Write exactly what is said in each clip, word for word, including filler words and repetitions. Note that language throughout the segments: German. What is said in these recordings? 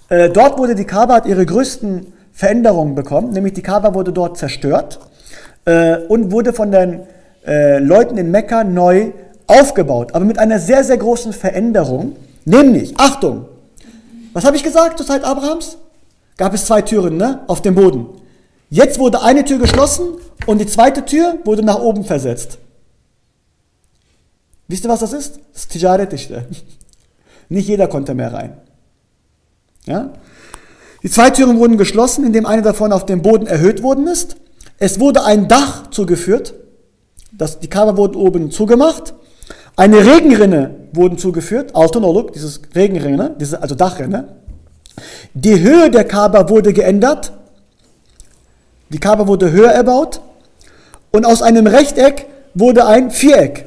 Äh, dort wurde die Kaaba, hat ihre größten Veränderungen bekommen, nämlich die Kaaba wurde dort zerstört äh, und wurde von den äh, Leuten in Mekka neu aufgebaut, aber mit einer sehr, sehr großen Veränderung, nämlich, Achtung, was habe ich gesagt zur Zeit Abrahams? Gab es zwei Türen, ne, auf dem Boden. Jetzt wurde eine Tür geschlossen und die zweite Tür wurde nach oben versetzt. Wisst ihr, was das ist? Das ist Tijaret. Nicht jeder konnte mehr rein. Ja? Die zwei Türen wurden geschlossen, indem eine davon auf dem Boden erhöht worden ist. Es wurde ein Dach zugeführt. Das, die Kaaba wurde oben zugemacht. Eine Regenrinne wurde zugeführt. Altonoluk, dieses Regenrinne, diese, also Dachrinne. Die Höhe der Kaaba wurde geändert. Die Kaaba wurde höher erbaut. Und aus einem Rechteck wurde ein Viereck.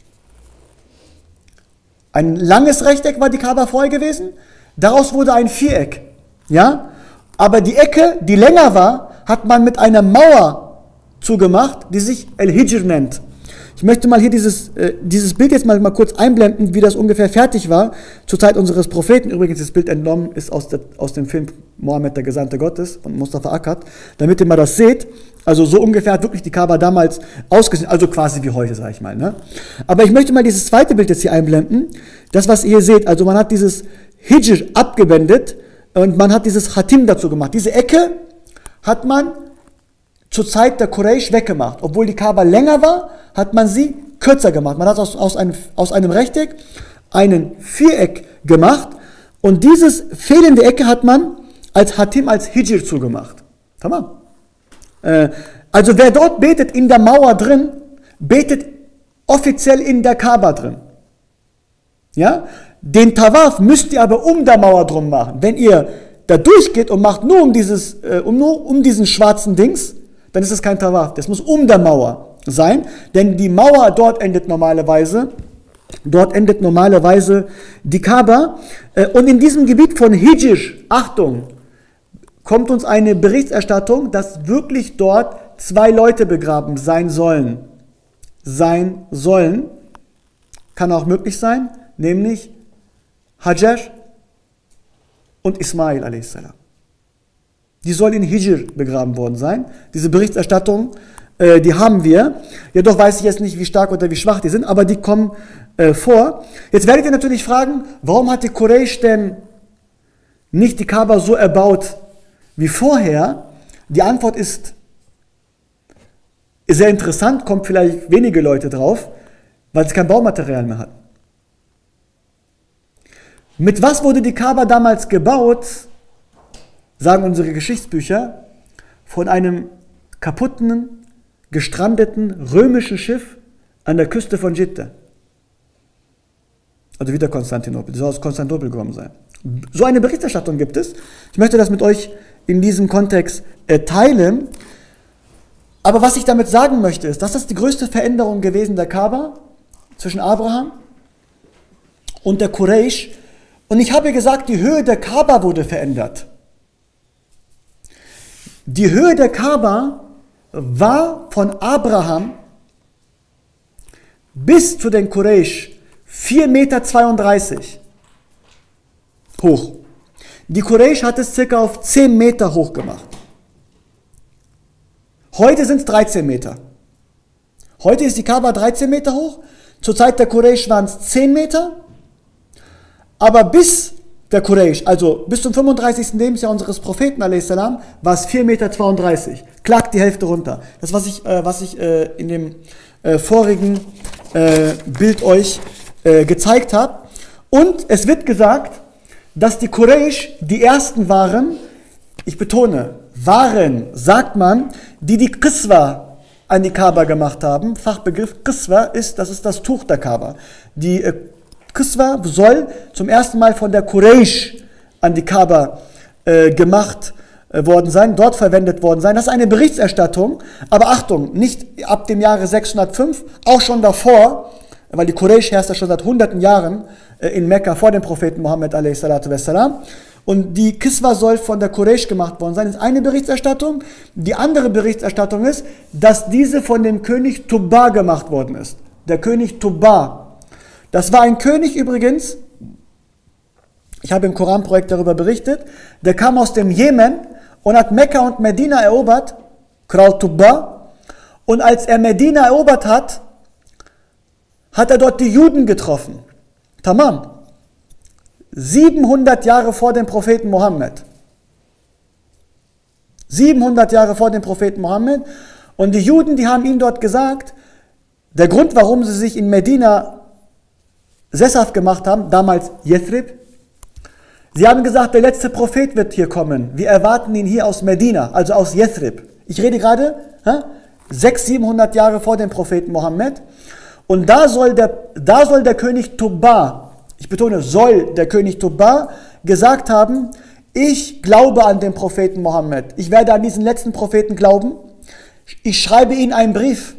Ein langes Rechteck war die Kaaba vorher gewesen. Daraus wurde ein Viereck. Ja? Aber die Ecke, die länger war, hat man mit einer Mauer zugemacht, die sich El-Hijr nennt. Ich möchte mal hier dieses, äh, dieses Bild jetzt mal, mal kurz einblenden, wie das ungefähr fertig war zur Zeit unseres Propheten. Übrigens, das Bild entnommen ist aus, der, aus dem Film Mohammed, der Gesandte Gottes von Mustafa Akkad, damit ihr mal das seht. Also so ungefähr hat wirklich die Kaaba damals ausgesehen, also quasi wie heute, sage ich mal. Ne? Aber ich möchte mal dieses zweite Bild jetzt hier einblenden. Das, was ihr hier seht, also man hat dieses Hijr abgewendet und man hat dieses Hatim dazu gemacht. Diese Ecke hat man zur Zeit der Quraysh weggemacht. Obwohl die Kaaba länger war, hat man sie kürzer gemacht. Man hat aus, aus, einem, aus einem Rechteck einen Viereck gemacht und dieses fehlende Ecke hat man als Hatim, als Hijr zugemacht. Tamam. Äh, also wer dort betet in der Mauer drin, betet offiziell in der Kaaba drin. Ja? Den Tawaf müsst ihr aber um der Mauer drum machen. Wenn ihr da durchgeht und macht nur um, dieses, äh, um, nur um diesen schwarzen Dings, dann ist es kein Tawaf. Das muss um der Mauer sein, denn die Mauer dort endet normalerweise, dort endet normalerweise die Kaaba. Äh, und in diesem Gebiet von Hijr, Achtung, kommt uns eine Berichterstattung, dass wirklich dort zwei Leute begraben sein sollen. Sein sollen. Kann auch möglich sein, nämlich Hajar und Ismail a s. Die sollen in Hijr begraben worden sein. Diese Berichterstattung, äh, die haben wir. Jedoch weiß ich jetzt nicht, wie stark oder wie schwach die sind, aber die kommen äh, vor. Jetzt werdet ihr natürlich fragen, warum hat die Quraysh denn nicht die Kaaba so erbaut wie vorher? Die Antwort ist sehr interessant, kommt vielleicht wenige Leute drauf, weil sie kein Baumaterial mehr hatten. Mit was wurde die Kaaba damals gebaut, sagen unsere Geschichtsbücher, von einem kaputten, gestrandeten römischen Schiff an der Küste von Jidda. Also wieder Konstantinopel, die soll aus Konstantinopel gekommen sein. So eine Berichterstattung gibt es. Ich möchte das mit euch in diesem Kontext äh, teilen. Aber was ich damit sagen möchte, ist, dass das die größte Veränderung gewesen der Kaaba zwischen Abraham und der Quraysh. Und ich habe gesagt, die Höhe der Kaaba wurde verändert. Die Höhe der Kaaba war von Abraham bis zu den Quraysh vier Meter zweiunddreißig hoch. Die Quraysh hat es circa auf zehn Meter hoch gemacht. Heute sind es dreizehn Meter. Heute ist die Kaaba dreizehn Meter hoch. Zur Zeit der Quraysh waren es zehn Meter. Aber bis der Quraysh, also bis zum fünfunddreißigsten Lebensjahr unseres Propheten, a s, war es vier Meter zweiunddreißig. Klagt die Hälfte runter. Das, was ich, äh, was ich äh, in dem äh, vorigen äh, Bild euch äh, gezeigt habe. Und es wird gesagt, dass die Quraysh die ersten waren, ich betone, waren, sagt man, die die Qiswa an die Kaaba gemacht haben. Fachbegriff Qiswa ist, das ist das Tuch der Kaaba. Die äh, Qiswa soll zum ersten Mal von der Quraysh an die Kaaba äh, gemacht äh, worden sein, dort verwendet worden sein. Das ist eine Berichterstattung, aber Achtung, nicht ab dem Jahre sechshundertfünf, auch schon davor, weil die Quraysh herrscht ja schon seit hunderten Jahren äh, in Mekka vor dem Propheten Mohammed a s. Und die Qiswa soll von der Quraysh gemacht worden sein. Das ist eine Berichterstattung. Die andere Berichterstattung ist, dass diese von dem König Tubba gemacht worden ist. Der König Tubba. Das war ein König übrigens, Ich habe im Koranprojekt darüber berichtet. Der kam aus dem Jemen und hat Mekka und Medina erobert, Kral Tubba. Und als er Medina erobert hat, hat er dort die Juden getroffen. Tamam. siebenhundert Jahre vor dem Propheten Mohammed. siebenhundert Jahre vor dem Propheten Mohammed. Und die Juden, die haben ihm dort gesagt, der Grund, warum sie sich in Medina sesshaft gemacht haben, damals Yathrib, sie haben gesagt, der letzte Prophet wird hier kommen. Wir erwarten ihn hier aus Medina, also aus Yathrib. Ich rede gerade sechshundert, siebenhundert Jahre vor dem Propheten Mohammed. Und da soll der, da soll der König Tubba, ich betone, soll der König Tubba gesagt haben, ich glaube an den Propheten Mohammed. Ich werde an diesen letzten Propheten glauben. Ich schreibe ihnen einen Brief.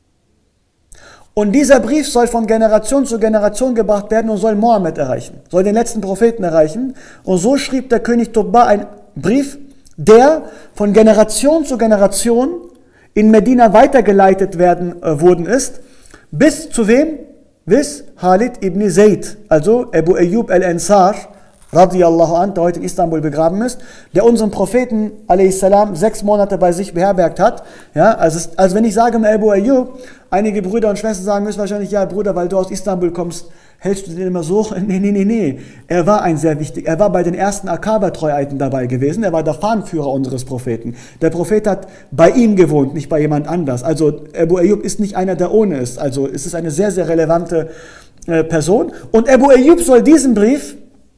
Und dieser Brief soll von Generation zu Generation gebracht werden und soll Mohammed erreichen, soll den letzten Propheten erreichen. Und so schrieb der König Tubba einen Brief, der von Generation zu Generation in Medina weitergeleitet werden äh, worden ist, bis zu wem? Bis Khalid ibn Zayd, also Abu Ayyub al-Ansar, radiyallahu anh, der heute in Istanbul begraben ist, der unseren Propheten, a.s., sechs Monate bei sich beherbergt hat. Ja, also, also wenn ich sage Abu Ayyub, einige Brüder und Schwestern sagen müssen wahrscheinlich, ja Bruder, weil du aus Istanbul kommst, hältst du den immer so? Nee, nee, nee, nee. Er war ein sehr wichtig, er war bei den ersten Akaba-Treueiden dabei gewesen, er war der Fahnenführer unseres Propheten. Der Prophet hat bei ihm gewohnt, nicht bei jemand anders. Also Abu Ayyub ist nicht einer, der ohne ist. Also es ist eine sehr, sehr relevante äh, Person. Und Abu Ayyub soll diesen Brief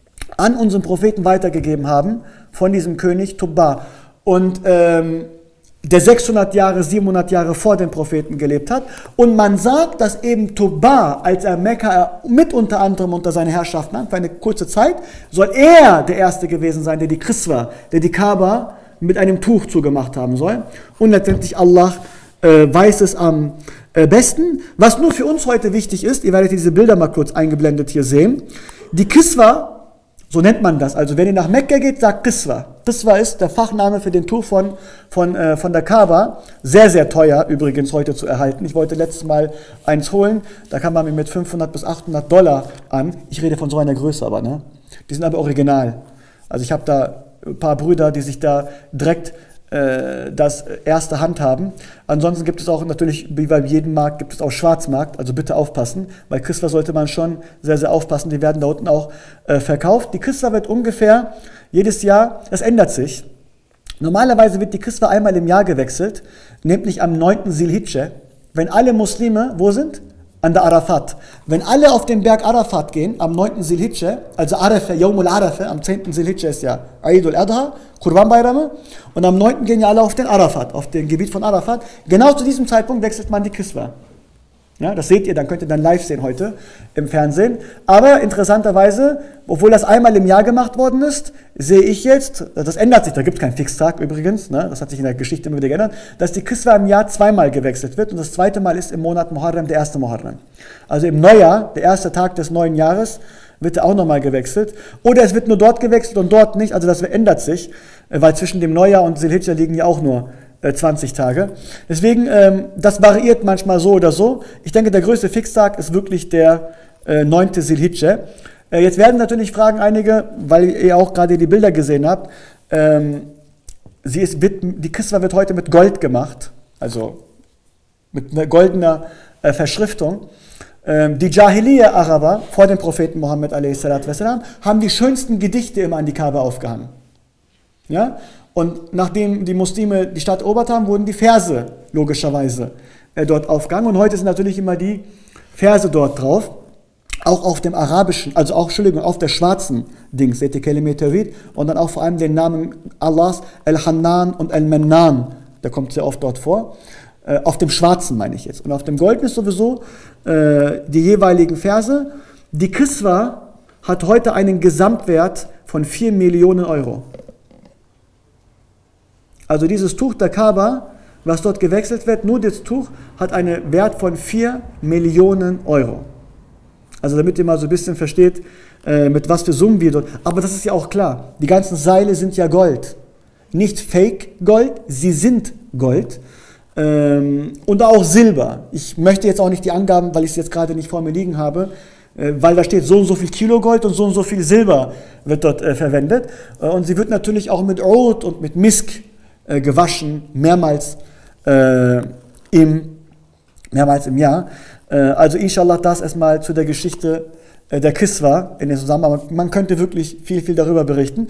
an unseren Propheten weitergegeben haben, von diesem König Tubba. Und ähm, der sechshundert Jahre, siebenhundert Jahre vor dem Propheten gelebt hat. Und man sagt, dass eben Tubba, als er Mekka mit unter anderem unter seine Herrschaft nahm, für eine kurze Zeit, soll er der Erste gewesen sein, der die Kiswa, der die Kaaba mit einem Tuch zugemacht haben soll. Und letztendlich Allah äh, weiß es am äh, besten. Was nur für uns heute wichtig ist, ihr werdet diese Bilder mal kurz eingeblendet hier sehen, die Kiswa, so nennt man das. Also wenn ihr nach Mekka geht, sagt Kiswa. Kiswa ist der Fachname für den Tuch von, von, äh, von der Kaaba. Sehr, sehr teuer übrigens heute zu erhalten. Ich wollte letztes Mal eins holen. Da kann man mir mit fünfhundert bis achthundert Dollar an. Ich rede von so einer Größe aber. Ne? Die sind aber original. Also ich habe da ein paar Brüder, die sich da direkt äh, das erste Hand haben. Ansonsten gibt es auch natürlich, wie bei jedem Markt, gibt es auch Schwarzmarkt. Also bitte aufpassen. Bei Kiswa sollte man schon sehr, sehr aufpassen. Die werden da unten auch äh, verkauft. Die Kiswa wird ungefähr jedes Jahr, das ändert sich. Normalerweise wird die Kiswa einmal im Jahr gewechselt, nämlich am neunten Zilhidscheh, wenn alle Muslime, wo sind? An der Arafat. Wenn alle auf den Berg Arafat gehen, am neunten Zilhidscheh, also Arafah, Yawmul Arafah, am zehnten Zilhidscheh ist ja Eid al-Adha, Qurban Bayrame, und am neunten gehen ja alle auf den Arafat, auf dem Gebiet von Arafat. Genau zu diesem Zeitpunkt wechselt man die Kiswa. Ja, das seht ihr, dann könnt ihr dann live sehen heute im Fernsehen. Aber interessanterweise, obwohl das einmal im Jahr gemacht worden ist, sehe ich jetzt, das ändert sich, da gibt es keinen Fixtag übrigens, ne, das hat sich in der Geschichte immer wieder geändert, dass die Kiswa im Jahr zweimal gewechselt wird und das zweite Mal ist im Monat Muharram, der erste Muharram. Also im Neujahr, der erste Tag des neuen Jahres, wird er auch nochmal gewechselt. Oder es wird nur dort gewechselt und dort nicht, also das ändert sich, weil zwischen dem Neujahr und Zilhidscheh liegen ja auch nur zwanzig Tage. Deswegen, ähm, das variiert manchmal so oder so. Ich denke, der größte Fixtag ist wirklich der äh, neunte Zilhidscheh. Äh, jetzt werden natürlich fragen einige, weil ihr auch gerade die Bilder gesehen habt, ähm, sie ist, wird, die Kiswa wird heute mit Gold gemacht, also mit einer goldener äh, Verschriftung. Ähm, die Jahiliya-Araber vor dem Propheten Mohammed a s. haben die schönsten Gedichte immer an die Kaaba aufgehangen. Ja? Und nachdem die Muslime die Stadt erobert haben, wurden die Verse logischerweise äh, dort aufgegangen. Und heute sind natürlich immer die Verse dort drauf. Auch auf dem arabischen, also auch, Entschuldigung, auf der schwarzen Dings, seht ihr Kelime Tawhid. Und dann auch vor allem den Namen Allahs, Al-Hannan und Al-Mannan. Der kommt sehr oft dort vor. Äh, auf dem schwarzen meine ich jetzt. Und auf dem goldenen ist sowieso äh, die jeweiligen Verse. Die Kiswa hat heute einen Gesamtwert von vier Millionen Euro. Also dieses Tuch der Kaaba, was dort gewechselt wird, nur das Tuch hat einen Wert von vier Millionen Euro. Also damit ihr mal so ein bisschen versteht, äh, mit was für Summen wir dort... Aber das ist ja auch klar, die ganzen Seile sind ja Gold. Nicht Fake Gold, sie sind Gold. Ähm, und auch Silber. Ich möchte jetzt auch nicht die Angaben, weil ich es jetzt gerade nicht vor mir liegen habe, äh, weil da steht so und so viel Kilo Gold und so und so viel Silber wird dort äh, verwendet. Äh, und sie wird natürlich auch mit Oud und mit Misk äh, gewaschen, mehrmals, äh, im, mehrmals im Jahr. Äh, also inshallah das erstmal zu der Geschichte der Kiswa in dem Zusammenhang. Man könnte wirklich viel, viel darüber berichten.